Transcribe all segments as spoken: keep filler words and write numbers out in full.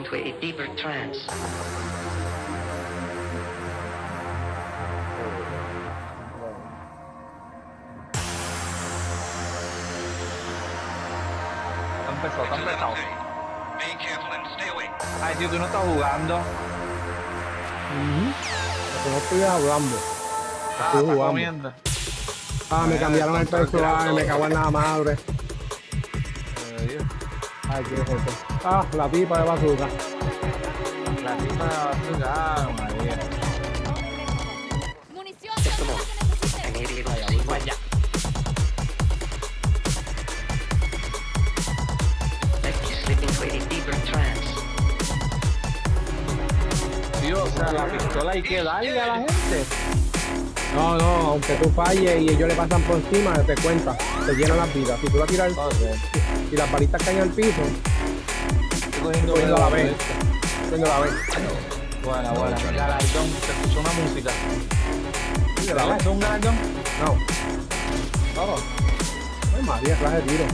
into a deeper trance. Empezó, está empezado. Ay, tío, tú no estás jugando. Uh-huh. No estoy hablando. Ah, Estoy está jugando. comiendo. Ah, me cambiaron el personaje, me cago en la madre. Ay, qué jefe. Ah, la pipa de bazooka. La tipa de bazooka, ah, María. Munición, Just a todo lo moment. que necesite. I may be able Vaya, to see voy para one. allá. Let me slip into a deeper trance. Tío, o sea, la pistola hay que darle a la gente. No, no, aunque tú falles y ellos le pasan por encima, te cuenta, te llenan las vidas. Si tú la tiras Okay. y las balitas caen al piso, Estoy cogiendo cogiendo la vez. vez. Cogiendo la vez. Buena, buena. Galardón, se escuchó una música. ¿De la vez? ¿Es un galardón? No. No. Ay, María, clase de tiro.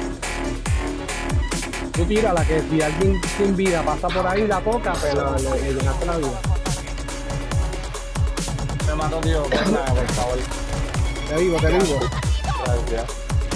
Tú tira la que si alguien sin vida pasa por ahí, la toca, pero le, le llenaste la vida. Me mató, tío. Por favor. Te vivo, te vivo. Gracias.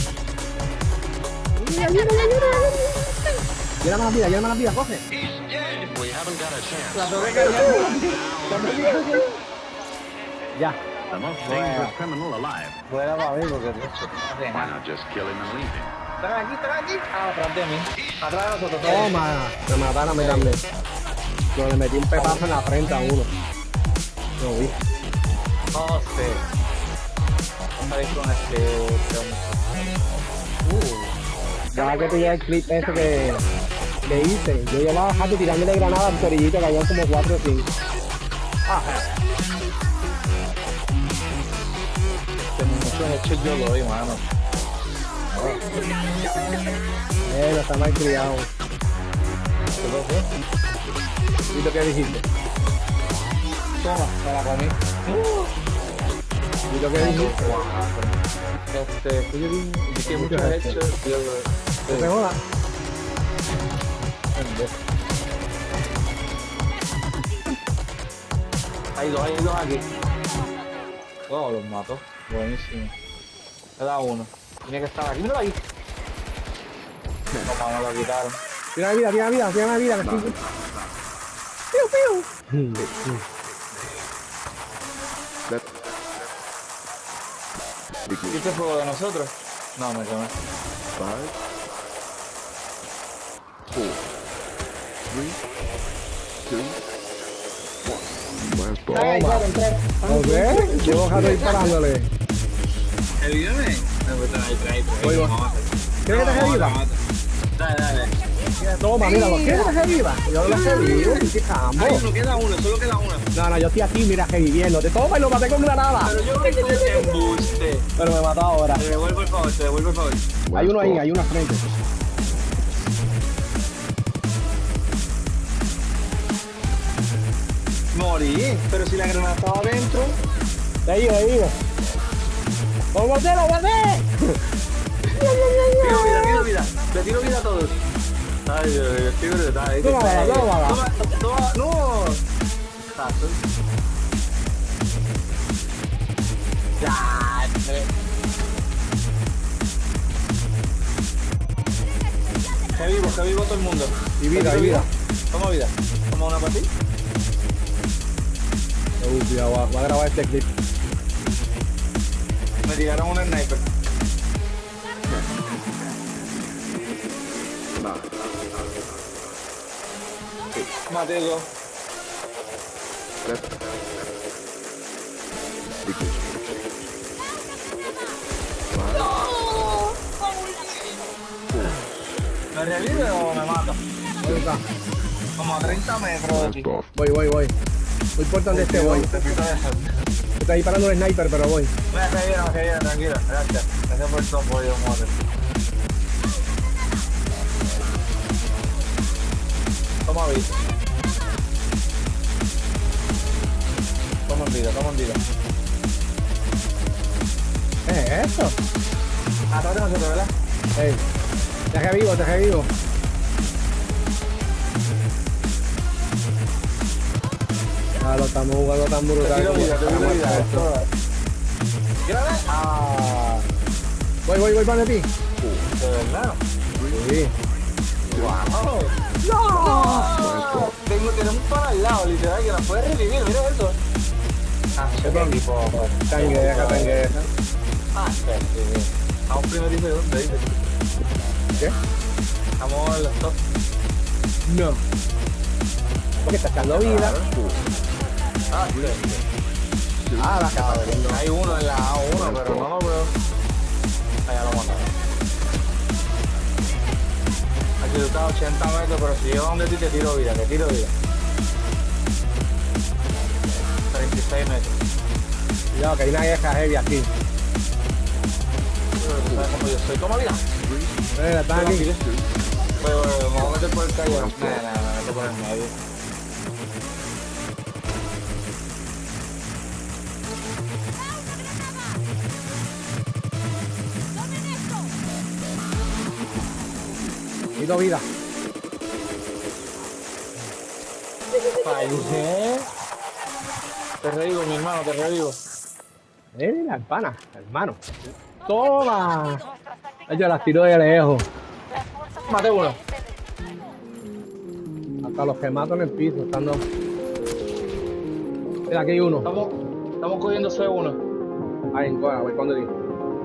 Mira, mira, mira, mira. Lléname la vida, lléname la vida, coge. We haven't got a chance. La toqué cayendo. Ya. The most dangerous criminal alive. Fuera para mí porque tú Why not just kill him and leave him? están aquí, están aquí. Ah, atrás de mí. Atrás de nosotros. Toma, me mataron a mí también. Yo le metí un pepazo en la frente a uno. Lo vi. No sé. Vamos a ir con este. Uh. Ya que pillé el clip ese que, que hice, yo llevaba jato tirándole granada al corillito que había como cuatro o cinco. Ah, Este mucho hecho yo lo doy, mano. eh, no está mal criado. ¿Qué pasó? ¿Y tú qué dijiste? Toma, para para mí. ¿Y tú qué dijiste? Este, Yo vi que muchos hechos. Yo no te jodas. Hay dos, hay dos aquí. Oh, los mató. Buenísimo. Le da uno. Tiene que estar aquí. Míralo ahí. No, mano, lo quitaron. Tira vida, tira vida, tira vida. Que estoy... Piu, piu. ¿Y este juego de nosotros? No, me quemé. Five, four, three, two, one. Last ball. Ok, llevo jato disparándole. ¿Ayúdame? No, pues trae, trae, trae. Oigo. ¿Quieres que te reviva? Dale, dale. Toma, míralo. ¿Quieres que te reviva? Yo lo revivo. ¿Qué campo? Ay, no queda uno, solo queda uno. No, no, yo estoy aquí, mira, reviviendo. Te toma y lo maté con granada. Pero yo tengo ese embuste. Pero me mató ahora. Te devuelvo el favor, te devuelvo el favor. Hay uno ahí, hay uno al frente. Morí, pero si la granada estaba adentro. Te digo, te digo. ¡Lo boté, lo boté! Tiro vida, tiro vida. Le tiro vida a todos. Ay, Dios mío, estoy brutal. ¿eh? Tómala, tómala. Toma, toma, no. Jason. Ya, eh. Que vivo, que vivo todo el mundo. Y vida, y vida. Toma vida. Toma una para ti. Uy, cuidado, voy a- voy a grabar este clip. Me tiraron un sniper. Maté dos. Left. Equals. Five, ¿Me revive o me mata? ¿Dónde está? Como a treinta metros de ti. last off. Voy, voy, voy. Muy importante este voy. Te pido de eso. Está disparando un sniper, pero voy. Me revive, me revive, tranquilo. Gracias. Gracias por tu apoyo, madre. Toma vida. Toma vida, toma vida. ¿Qué es esto? Atrás de nosotros, ¿verdad? Ey, te revivo, te revivo. Ah, lo estamos jugando tan Te brutal. tiro como vida, te tiro estamos vida. esto. Tírale. Ah, Voy, voy, voy para ti. de verdad. Sí. Wow. ¡No! Tengo, tenemos un pan al lado, literal, que la puede revivir, mira esto. Ah, qué tipo. Tangue, acá tangue. Ah, sí, sí. Vamos primero y segundo, dice. ¿Qué? Estamos en los top. No. Porque está echando vida. Ah, sí. Ah, la cabrón. Hay uno en la A uno, pero no lo veo. Allá lo mataron. Aquí tú estás a ochenta metros, pero si llego donde ti te tiro vida, te tiro vida. treinta y seis metros. Cuidado, que hay una vieja heavy aquí. Pero tú sabes cómo yo soy. Toma vida. Mira, están aquí. Pero me voy a meter por el calle. No, no, me meto por el medio. Quito vida. Fallé. Te revivo, mi hermano, te revivo. Eh, la pana, hermano. Toma. Yo las tiro de lejos. Mate uno. Hasta los que mato en el piso, estando. Mira, aquí hay uno. Estamos, estamos cogiendo C uno. Ahí, bueno, voy cuando digo.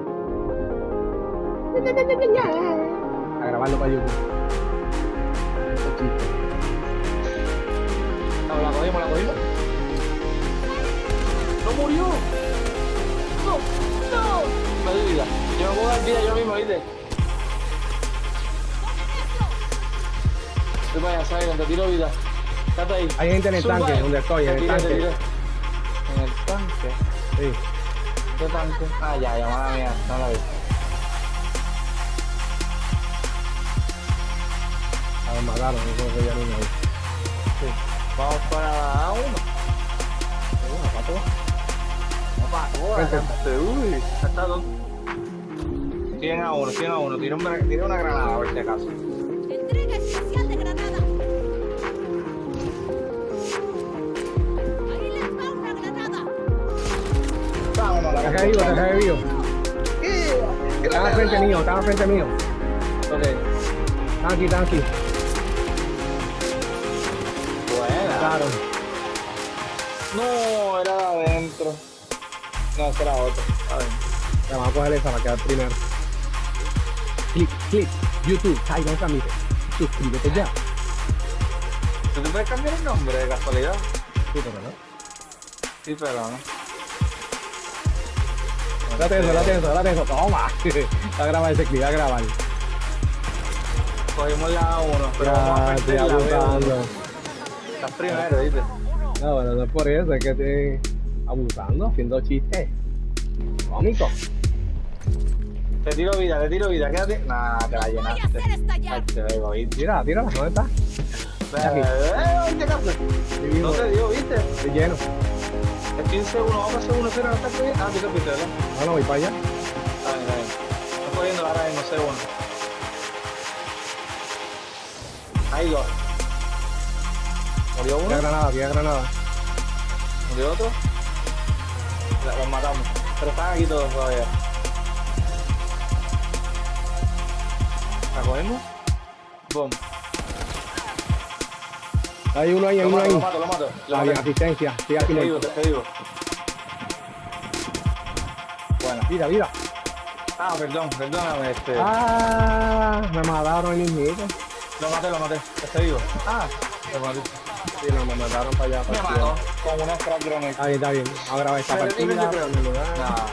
A grabarlo para YouTube. Eso es chiste. No, la cogimos, la cogimos. ¡No murió! ¡No! ¡No! Me doy vida. Yo me puedo dar vida yo mismo, ¿viste? Tú vaya, Siren, te tiro vida. Estate ahí. Hay gente en el Survive. tanque, donde estoy, en Te el tiré, te tanque. tiré. En el tanque. Sí. ¿Qué tanque? Ah, ya, ya, mala mía. No la vi. A ver, mataron, eso es que ya no me gusta. Sí. Vamos para la A uno. Una pato. No para Vente. todas. Uy, está todo. Tienen A uno, tienen A uno. Tira, un, tira una granada, a ver si acaso. Entrega especial de granada. Ahí les va una granada. Vámonos, la Te revivo, te revivo. ¿Qué? Están al frente mío, están al frente mío. Ok. Están aquí, están aquí. Buena. Claro. No, era de adentro. No, ese era otro. A ver. Ya, vamos a coger esa para quedar primero. Clic, clic. YouTube, Siren Ramírez. Suscríbete ya. ¿Tú te puedes cambiar el nombre de casualidad? Sí, pero no. Sí, pero no. Date eso, date eso, date eso. Toma. Va a grabar ese clip, va a grabar. Cogimos la A uno, pero vamos a Ya, estoy perder la B uno. abusando. Estás primero, ¿viste? No, bueno, no es por eso, es que estoy abusando, haciendo chistes. Cómico. Te tiro vida, te tiro vida. Quédate. Nah, te la Voy a llenaste. hacer estallar. Ay, te veo, ¿viste? Tírala, tírala, ¿dónde está? Aquí. Eh, ¿qué caso? Estoy vivo, No te dio, ¿viste? estoy lleno. Es quince uno, vamos a hacer uno, cero, no estás cogiendo. Ah, tú te fuiste, ¿verdad? No, no, voy para allá. Está bien, está bien. Estoy cogiendo ahora mismo C uno. Hay dos. Murió Tira uno, granada, tira granada. murió otro. La- Los matamos. Pero están aquí todos todavía. ¿La cogemos? Boom. Hay uno ahí, hay Lo uno mato, ahí. lo mato, lo mato. Lo La bien, mato. asistencia, estoy aquí. Te digo, muerto. te digo. Bueno. Mira, mira. Ah, perdón, perdóname, este. Ah, me mataron el mismito. Lo maté, lo maté. Estoy vivo. Ah, lo maté. Sí, no, me mandaron para allá. Me para mató allá. con una scrap grenade. Está bien, está bien. Vamos a grabar esta Pero dime, partida. yo creo. ponerlo lugar. Nah.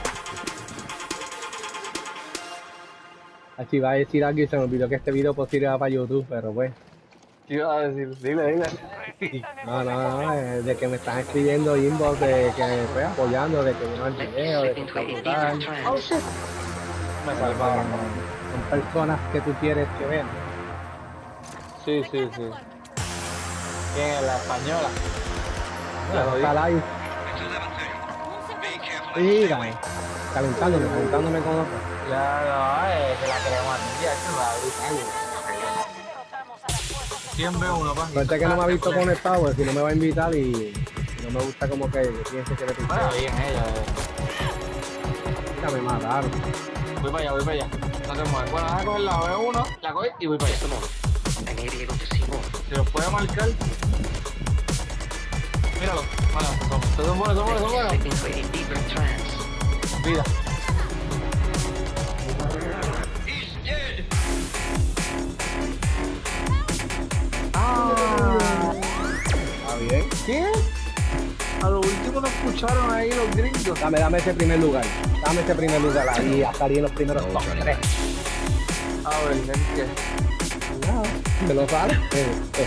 Así va a decir algo y se me olvidó que este video pues irá para YouTube, pero pues. ¿Qué iba a decir? Dile, dile. No, no, no, eh, de que me están escribiendo inbox, de que me estoy apoyando, de que vino el video, de que está brutal. Oh shit. Me salvaron. Son personas que tú quieres que vean. Sí, sí, sí. ¿Quién es la española? Ya lo Está vi. live. Mira, calentándome, calentándome con otro. Ya no, es que la queremos ya es una brutal. ¿Quién ve uno, pa? Suerte que no me ha visto conectado, porque si no me va a invitar y y no No me gusta como que piense que le Bueno, picheo. bien ella. eh. Mira, me mataron. Voy para allá, voy para allá. No te mueves. Bueno, vas a coger la B uno, la coges y voy para allá. Just a moment. I may be able to see more. Si los puede marcar. Míralo. Bueno, son, son buenos, son buenos, son buenos. Slipping into a deeper trance. Vida. He's dead. Ah. Está bien. ¿Qué? A lo último nos escucharon ahí los gringos. Dame, dame ese primer lugar. Dame ese primer lugar ahí a salir en los primeros No, top Johnny. tres. A ver, ven que. No, ¿te lo sabes? Eh, eh.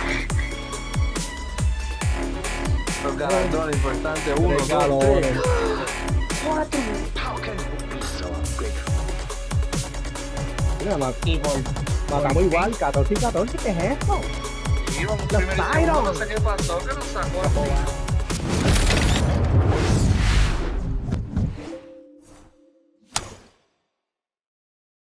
Los galardones importantes. Uno, Tres dos, galones. tres. Cuatro. How can you be so ungrateful? Mira, ma- Y por. matamos igual, catorce y catorce, ¿qué es esto? Íbamos Los primero y Tyron. segundo, no sé qué pasó, que nos sacó a